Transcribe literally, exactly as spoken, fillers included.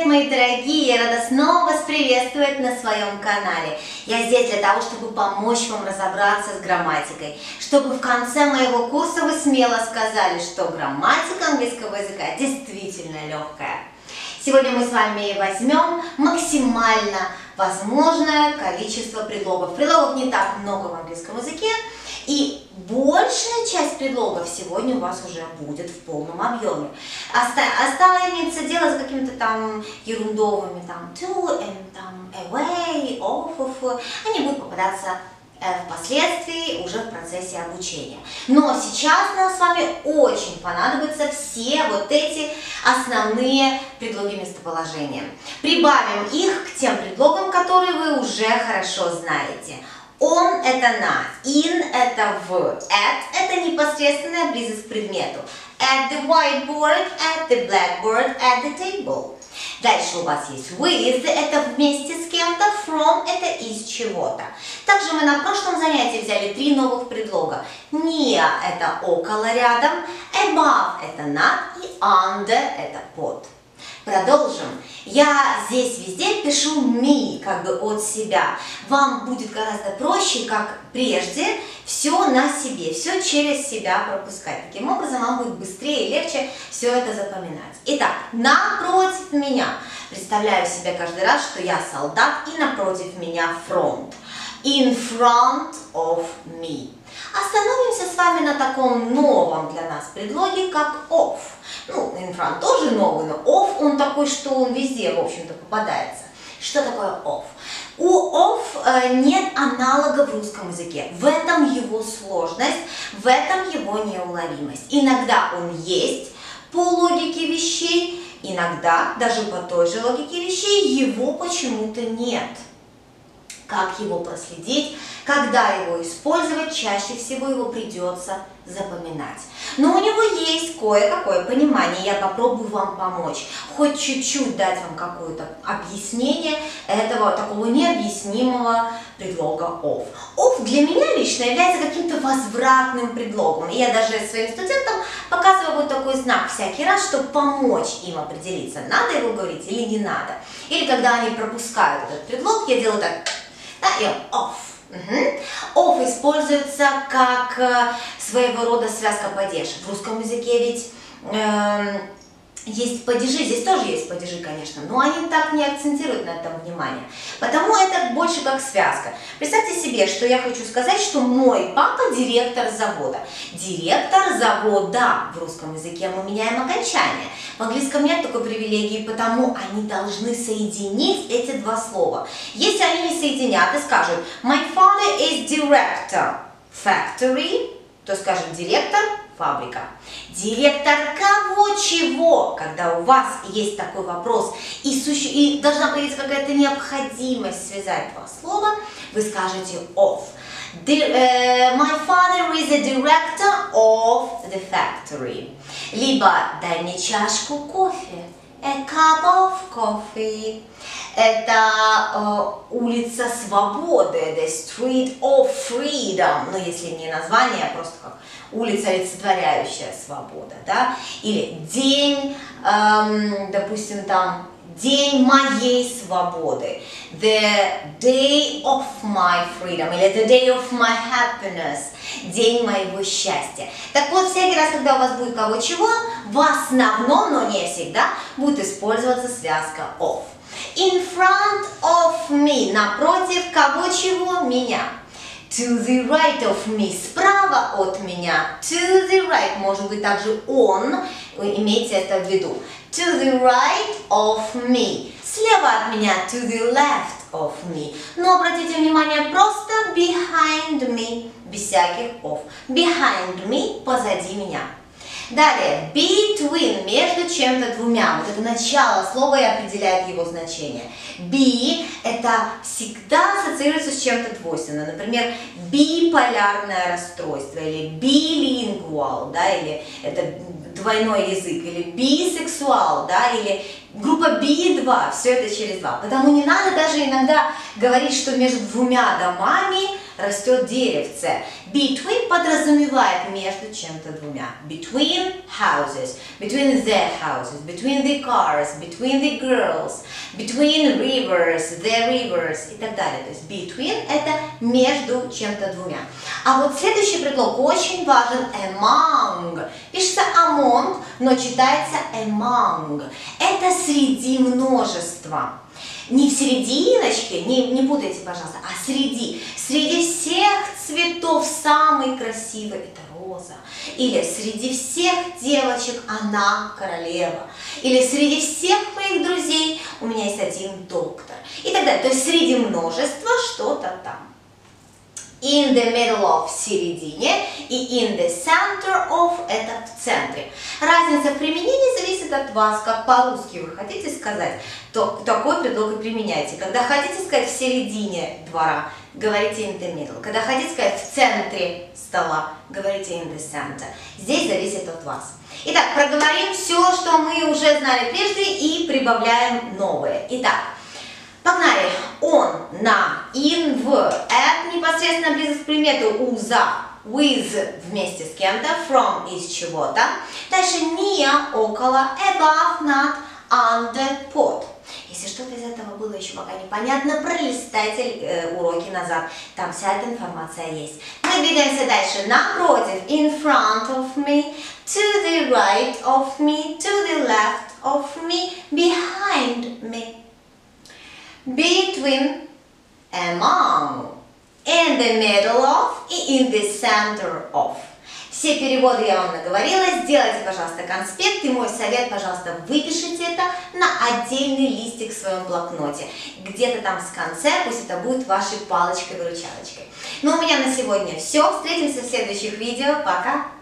мои дорогие! Я рада снова вас приветствовать на своем канале. Я здесь для того, чтобы помочь вам разобраться с грамматикой, чтобы в конце моего курса вы смело сказали, что грамматика английского языка действительно легкая. Сегодня мы с вами возьмем максимально возможное количество предлогов. Предлогов не так много в английском языке, и большая часть предлогов сегодня у вас уже будет в полном объеме. Останется дело за какими-то там ерундовыми, там to, and, там away, off of, они будут попадаться впоследствии уже в процессе обучения. Но сейчас нам с вами очень понадобятся все вот эти основные предлоги местоположения. Прибавим их к тем предлогам, которые вы уже хорошо знаете. On – это на, in – это в, at – это непосредственная близость к предмету. At the whiteboard, at the blackboard, at the table. Дальше у вас есть with – это вместе с кем-то, from – это из чего-то. Также мы на прошлом занятии взяли три новых предлога. Near – это около, рядом, above – это над и under – это под. Продолжим. Я здесь везде пишу me, как бы от себя. Вам будет гораздо проще, как прежде, все на себе, все через себя пропускать. Таким образом, вам будет быстрее и легче все это запоминать. Итак, напротив меня. Представляю себе каждый раз, что я солдат, и напротив меня фронт. In front of me. Остановимся с вами на таком новом для нас предлоге, как of. Ну, in front тоже новый, но of он такой, что он везде, в общем-то, попадается. Что такое of? У of э, нет аналога в русском языке. В этом его сложность, в этом его неуловимость. Иногда он есть по логике вещей, иногда даже по той же логике вещей его почему-то нет. Как его проследить, когда его использовать, чаще всего его придется запоминать. Но у него есть кое-какое понимание, я попробую вам помочь, хоть чуть-чуть дать вам какое-то объяснение этого такого необъяснимого предлога of. Of для меня лично является каким-то возвратным предлогом. И я даже своим студентам показываю вот такой знак всякий раз, чтобы помочь им определиться, надо его говорить или не надо. Или когда они пропускают этот предлог, я делаю так. Да, и off. Угу. Off используется как э, своего рода связка падеж. В русском языке ведь э, есть падежи, здесь тоже есть падежи, конечно, но они так не акцентируют на этом внимание. Потому это больше как связка. Представьте себе, что я хочу сказать, что мой папа директор завода. Директор завода. В русском языке мы меняем окончание. В английском нет такой привилегии, потому они должны соединить эти два слова. Если они не соединят и скажут my father is director factory, то скажем директор фабрика. Директор кого чего? Когда у вас есть такой вопрос и, суще... и должна появиться какая-то необходимость связать два слова, вы скажете of. My father is a director of the factory. Либо дай мне чашку кофе. A cup of coffee. Это э, улица Свободы, the street of freedom. Но если не название, а просто как улица, олицетворяющая свобода, да? Или день, эм, допустим, там день моей свободы. The day of my freedom. Или the day of my happiness. День моего счастья. Так вот, всякий раз, когда у вас будет кого чего, в основном, но не всегда, будет использоваться связка of. In front of me. Напротив кого чего? Меня. To the right of me. Справа от меня. To the right. Может быть также on. Вы имейте это в виду. To the right of me. Слева от меня. To the left of me. Но обратите внимание, просто behind me. Без всяких of. Behind me. Позади меня. Далее, between, между чем-то двумя. Вот это начало слова и определяет его значение. Be – это всегда ассоциируется с чем-то двойственным. Например, биполярное расстройство, или bilingual, да, или это двойной язык, или бисексуал, да, или группа би два, все это через два. Потому не надо даже иногда говорить, что между двумя домами растет деревце. Between подразумевает между чем-то двумя. Between houses, between the houses, between the cars, between the girls, between rivers, the rivers и так далее. То есть between это между чем-то двумя. А вот следующий предлог очень важен. Among. Пишется among, но читается among. Это среди множества. Не в серединочке, не, не путайте, пожалуйста, а среди. Среди всех цветов самый красивый – это роза. Или среди всех девочек она королева. Или среди всех моих друзей у меня есть один доктор. И так далее. То есть среди множества что-то там. In the middle of – в середине, и in the center of – это в центре. Разница в применении зависит от вас, как по-русски вы хотите сказать, то такой предлог и применяйте. Когда хотите сказать в середине двора, говорите in the middle. Когда хотите сказать в центре стола, говорите in the center. Здесь зависит от вас. Итак, проговорим все, что мы уже знали прежде, и прибавляем новое. Итак, погнали. Он, на, in, в. At непосредственно близость к предмету, у, за, with вместе с кем-то, from из чего-то. Дальше near, около, above, над, under, под. Если что-то из этого было еще пока непонятно, пролистайте э, уроки назад. Там вся эта информация есть. Мы двигаемся дальше. Напротив, in front of me, to the right of me, to the left of me, behind me. Between, among, in the middle of и in the center of. Все переводы я вам наговорила. Сделайте, пожалуйста, конспект. И мой совет, пожалуйста, выпишите это на отдельный листик в своем блокноте. Где-то там в конце, пусть это будет вашей палочкой-выручалочкой. Ну, у меня на сегодня все. Встретимся в следующих видео. Пока!